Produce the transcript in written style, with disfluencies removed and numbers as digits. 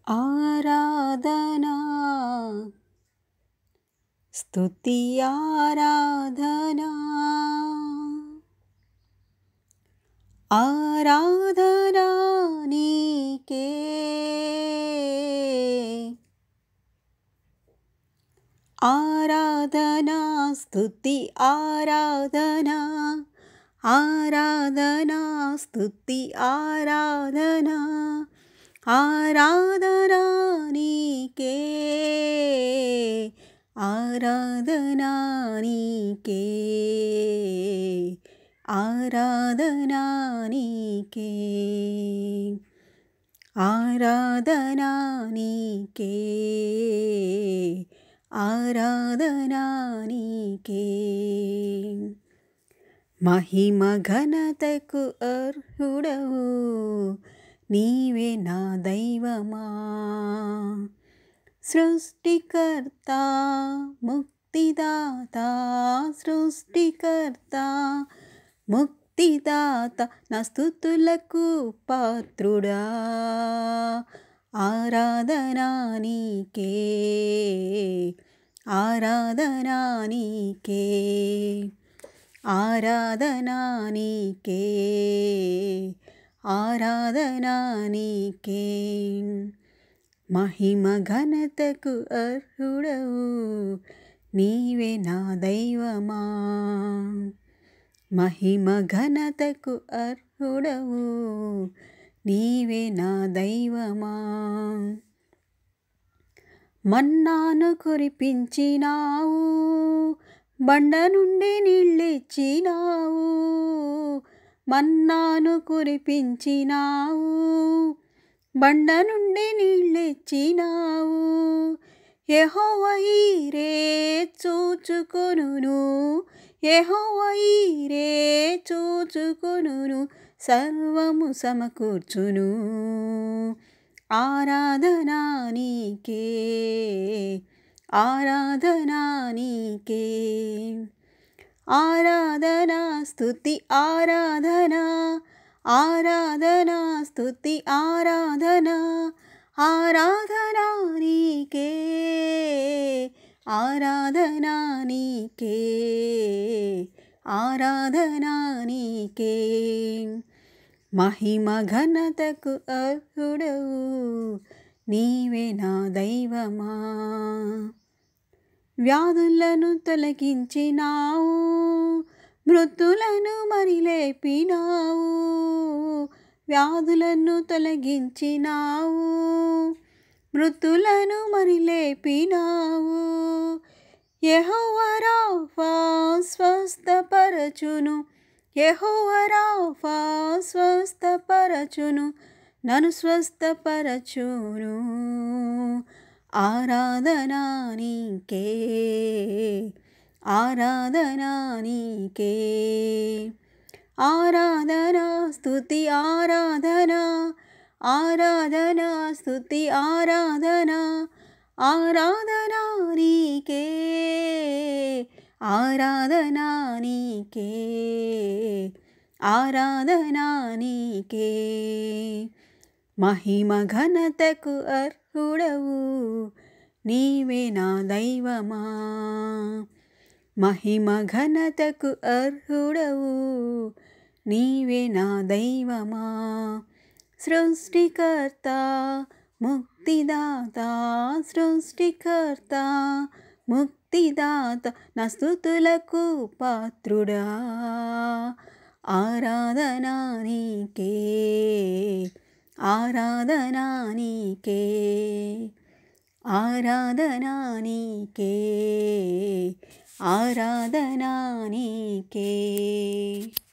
ఆరాధనా స్తుతి ఆరాధనా ఆరాధనా నీకే ఆరాధనా స్తుతి ఆరాధనా ఆరాధనా స్తుతి ఆరాధనా ఆరాధనా నీకే ఆరాధనా నీకే ఆరాధనా నీకే ఆరాధనా నీకే ఆరాధనా నీకే మహిమ ఘనతకు అర్హుడవు నీవే నా దైవమా సృష్టికర్త ముక్తిదాత సృష్టికర్త ముక్తిదాత నా స్తుతులకు పాత్రుడా ఆరాధనా నీకే ఆరాధనా నీకే ఆరాధనా నీకే ఆరాధనా నీకే మహిమ ఘనతకు అర్హుడవు నీవే నా దైవమా మహిమ ఘనతకు అర్హుడవు నీవే నా దైవమా మన్నాను కురిపించినావు బండ నుండి నీళ్ళిచ్చినావు మన్నాను కురిపించినావు బండ నుండి నీళ్ళిచ్చినావు యెహోవా ఈరే చూచుకొనును యెహోవా ఈరే చూచుకొనును సర్వము సమకూర్చును ఆరాధనా నీకే ఆరాధనా నీకే ఆరాధనా స్తుతి ఆరాధనా ఆరాధనా స్తుతి ఆరాధనా ఆరాధనా నీకే ఆరాధనా నీకే ఆరాధనా నీకే మహిమ ఘనతకు అర్హుడవు నీవే నా దైవమా వ్యాధులను తొలగించినావు మృతులను మరి లేపినావు వ్యాధులను తొలగించినావు మృతులను మరి లేపినావు యెహోవా రాఫా స్వస్థపరచును యెహోవా రాఫా స్వస్థపరచును నన్ను స్వస్థపరచును ఆరాధనా నీకే ఆరాధనా నీకే ఆరాధనా స్తుతి ఆరాధనా ఆరాధనా స్తుతి ఆరాధనా ఆరాధనా నీకే ఆరాధనా నీకే ఆరాధనా నీకే మహిమ ఘనతకు అర్హుడవు నీవే నా దైవమా మహిమ ఘనతకు అర్హుడవు నీవే నా దైవమా సృష్టికర్త ముక్తిదాత సృష్టికర్త ముక్తిదాత నా స్తుతులకు పాత్రుడా ఆరాధనా నీకే ఆరాధనా నీకే ఆరాధనా నీకే ఆరాధనా నీకే